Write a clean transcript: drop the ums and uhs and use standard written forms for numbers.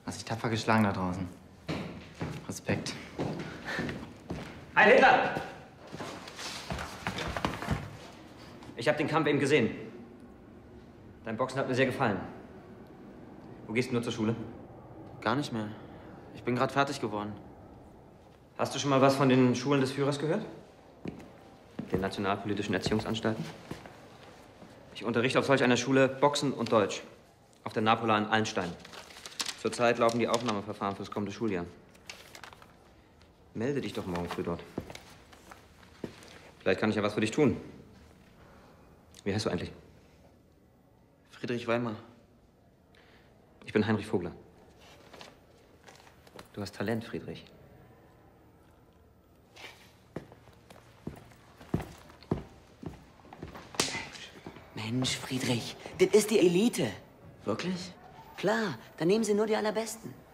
Hast dich tapfer geschlagen da draußen. Respekt. Heil Hitler! Ich habe den Kampf eben gesehen. Dein Boxen hat mir sehr gefallen. Wo gehst du nur zur Schule? Gar nicht mehr. Ich bin gerade fertig geworden. Hast du schon mal was von den Schulen des Führers gehört? Den nationalpolitischen Erziehungsanstalten? Ich unterrichte auf solch einer Schule Boxen und Deutsch. Auf der Napola in Allenstein. Zurzeit laufen die Aufnahmeverfahren fürs kommende Schuljahr. Melde dich doch morgen früh dort. Vielleicht kann ich ja was für dich tun. Wie heißt du eigentlich? Friedrich Weimar. Ich bin Heinrich Vogler. Du hast Talent, Friedrich. Mensch, Friedrich, das ist die Elite. Wirklich? Klar, dann nehmen sie nur die Allerbesten.